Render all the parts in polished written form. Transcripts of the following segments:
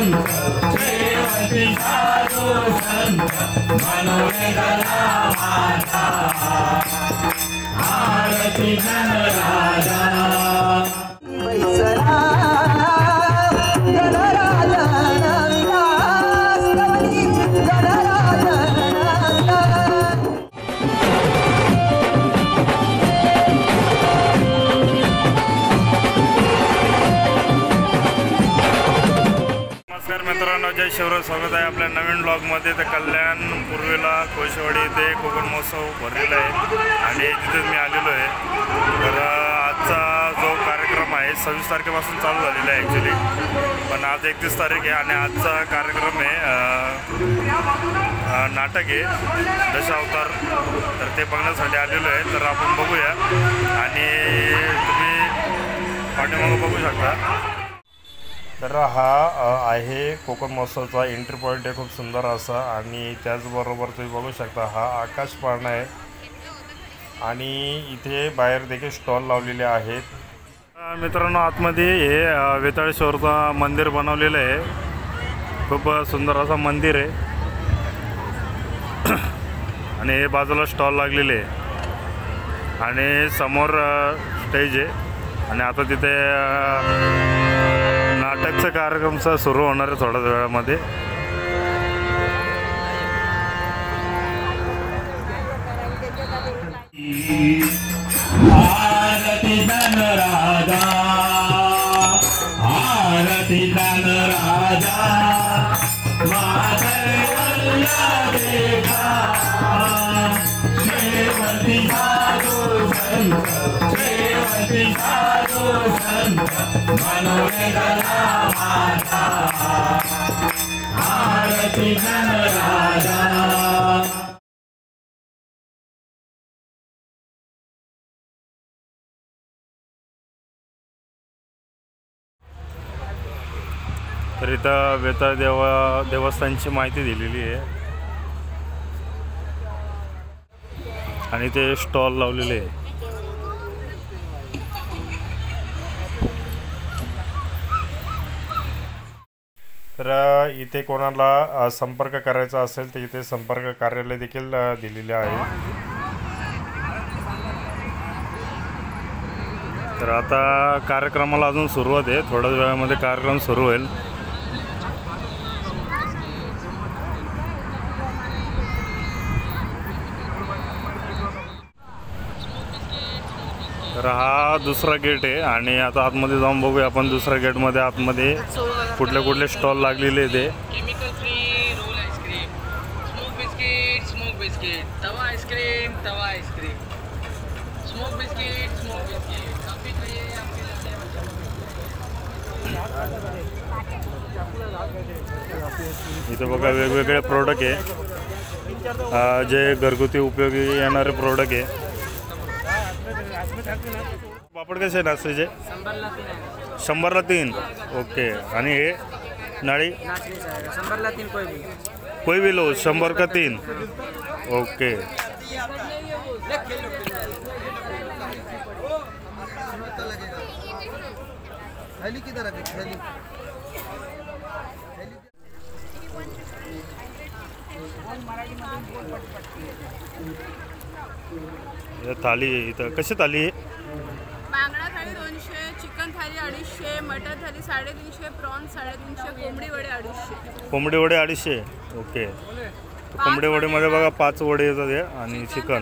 श्रीमती साधू संत मनोवेदना माता आरती धनराजा नमस्कार मित्रांनो, जय शिवराय. स्वागत आहे आपल्या नवीन ब्लॉगमध्ये. तर कल्याण पूर्वेला कोळशेवाडी इथे कोकण महोत्सव भरलेला आहे आणि तिथे मी आलेलो आहे. तर आजचा जो कार्यक्रम आहे 26 तारखेपासून चालू झालेला आहे ॲक्च्युली, पण आज 31 तारीख आहे आणि आजचा कार्यक्रम आहे नाटक आहे दशावतार. तर ते बघण्यासाठी आलेलो आहे. तर आपण बघूया आणि तुम्ही पाठीमागं बघू शकता. तर हा आहे कोकण महोत्सवचा एंट्री पॉईंट आहे, खूप सुंदर असा. आणि त्याचबरोबर तुम्ही बघू शकता हा आकाश पाळणा आहे आणि इथे बाहेर देखील स्टॉल लावलेले आहेत. मित्रांनो, आतमध्ये हे वेताळेश्वरचा मंदिर बनवलेलं आहे. खूप सुंदर असं मंदिर आहे आणि हे बाजूला स्टॉल लागलेले आहे आणि समोर स्टेज आहे. आणि आता तिथे नाटकचा कार्यक्रम सुरू होणार आहे थोड्याच वेळामध्ये. आरती धनराजा आरती धनराजा माधवल्या देखा श्रीमती साधू संत श्रीमती साधू संत मनोवेदना माता आरती धनराजा. तर इथं वेताळ देवस्थानची माहिती दिलेली आहे आणि ते स्टॉल लावलेले आहे. तर इथे कोणाला संपर्क करायचा असेल तर इथे संपर्क कार्यालय देखील दिलेले आहे. तर आता कार्यक्रमाला अजून सुरुवात आहे, थोड्याच वेळामध्ये कार्यक्रम सुरू होईल. तर हा दुसरा गेट आहे आणि आता आतमध्ये जाऊन बघूया आपण दुसऱ्या गेटमध्ये आतमध्ये कुठले कुठले स्टॉल लागलेले ते. Chemical free roll ice cream, smoke biscuit, तवा आईस्क्रीम, स्मोक बिस्किट. काफी चाहिए आपके लिए. इथे बघा वेगवेगळे प्रोडक्ट आहे, जे घरगुती उपयोगी येणारे प्रोडक्ट आहे. पापड कसे नाश्त्याचे? 100ला 3. ओके. आणि हे नाळी 100ला 3 कोई भी लो 100 का 3. ओके. थाली इथं कशी थाली आहे? बांगडा thali 200, chicken thali 250, mutton thali 350, prawns 350, कोंबडी वडे 250. कोंबडी वडे 250. ओके. कोंबडी वडेमध्ये बघा 5 वडे येतात हे आणि चिकन.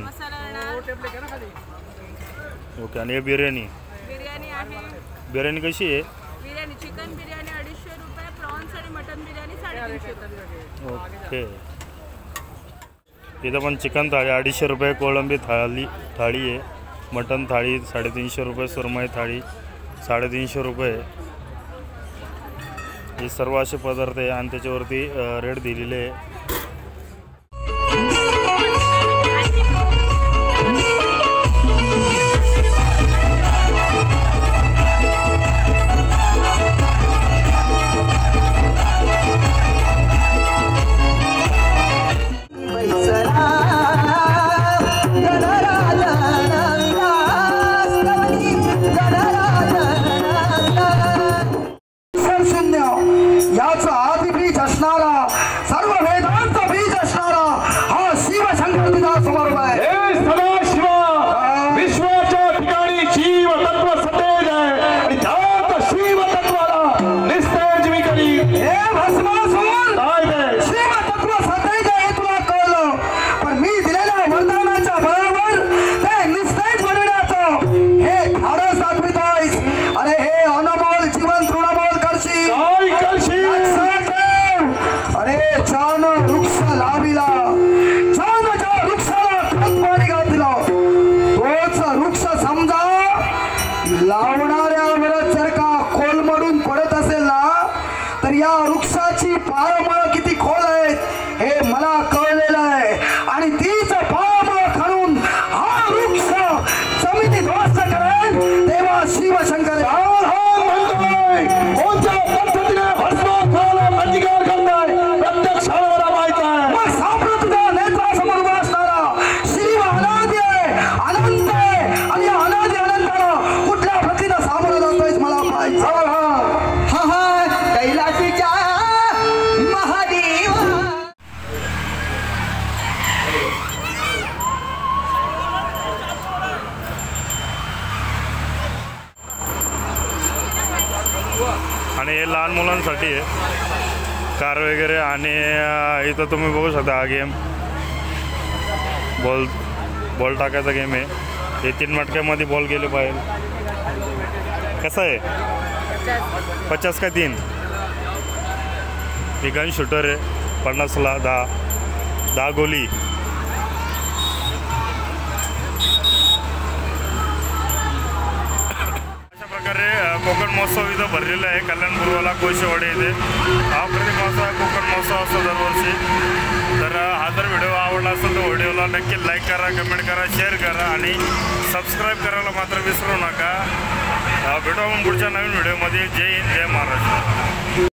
ओके. आणि हे बिर्याणी आहे. बिर्याणी कशी आहे? बिर्याणी चिकन बिर्याणी 250 रुपये, प्रॉन्स आणि मटन बिर्याणी 350. ओके. इथं पण चिकन थाळी 250 रुपये, कोळंबी थाळी आहे, मटन थाळी 350 रुपये, सुरमई थाळी 350 रुपये. हे सर्व असे पदार्थ आहे आणि त्याच्यावरती रेट दिलेले आहे. याचं आदि बीज असणारा, सर्व वेदांत बीज असणारा हा शिवशंकर तुझा समोर आहे. हे सदाशिवा, विश्वाच्या ठिकाणी जीव तत्व सतेज आहे आणि त्यात शिव तत्वाला निस्तेज मी करी. हे भस्मासुर, काय ते शिव तत्व सतेज आहे हे तुला कळलं, पण मी दिलेल्या वरदानाच्या बळावर ते निस्तेज बनवण्याचं हे धाडस दाखवितोयस. अरे हे अनमोल जीवन तृणमोल करशील. काय करशील? लक्षात ठेव. अरे छान वृक्ष लाविला, छान ज्या वृक्षाला खतपाणी घातलं तोच वृक्ष समजा लावणाऱ्यावर जर का कोलमडून पडत असेल ना, तर या वृक्षाची पारंबळ किती खोल आहेत हे मला कळलेलं आहे. आणि तीच पारंबळ खणून हा वृक्ष जमिनी ध्वस्त करेल तेव्हा शिवशंकर म्हणतोय कोणत्या पद्धतीने भस्मासुराला प्रतिकार करताय प्रत्यक्ष मला माहित आहे. मग सापडत तुझ्या नेत्रासमोर उभा असणारा शिव अनादि आहे, अनंत आहे, आणि या अनादि अनंताला कुठल्या प्रतीनं सामोरं जातोय मला पाहिजे. हा हा कैलासीच्या महादेवा. आणि हे लहान मुलांसाठी आहे कार वगैरे. आणि इथं तुम्ही बघू शकता हा गेम बॉल टाकायचा गेम आहे. हे 3 मटक्यामध्ये बॉल गेले पाहिजे. कसं आहे 50 का 3. हे गन शूटर आहे 50ला 10 गोली. अशा प्रकारे कोकण महोत्सव इथं भरलेला आहे कल्याणपूर्वाला कोळशेवाडी येथे. हा प्रतिमाचा कोकण महोत्सव असतो दरवर्षी. तर हा जर व्हिडिओ आवडला असेल तर व्हिडिओला नक्की लाईक करा, कमेंट करा, शेअर करा आणि सबस्क्राईब करायला मात्र विसरू नका. भेटू आपण पुढच्या नवीन व्हिडिओमध्ये. जय हिंद, जय महाराष्ट्र.